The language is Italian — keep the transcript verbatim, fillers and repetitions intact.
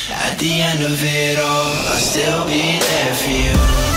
At the end of it all, I'll still be there for you.